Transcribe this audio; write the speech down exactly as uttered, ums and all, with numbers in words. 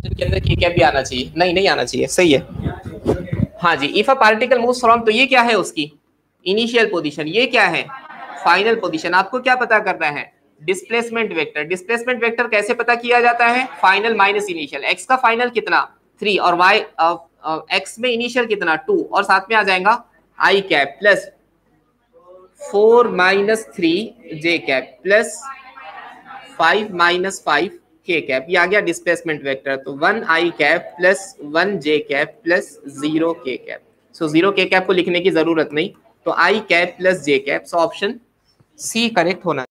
Position के अंदर के कैप भी आना चाहिए, नहीं नहीं आना चाहिए, सही है। हाँ जी, if a particle moves from, तो ये क्या है उसकी इनिशियल पोजीशन, ये क्या है फाइनल पोजीशन। आपको क्या पता करना है डिस्प्लेसमेंट वेक्टर। डिस्प्लेसमेंट वेक्टर कैसे पता किया जाता है, फाइनल माइनस इनिशियल। एक्स का फाइनल कितना थ्री और वाई एक्स में इनिशियल कितना टू और साथ में आ जाएगा I cap plus four minus three J cap plus five minus five K cap. ये आ गया डिस्प्लेसमेंट वेक्टर। तो one I cap plus one J cap plus zero K cap. So zero K cap को लिखने की जरूरत नहीं, तो I cap plus J cap. So option C correct होना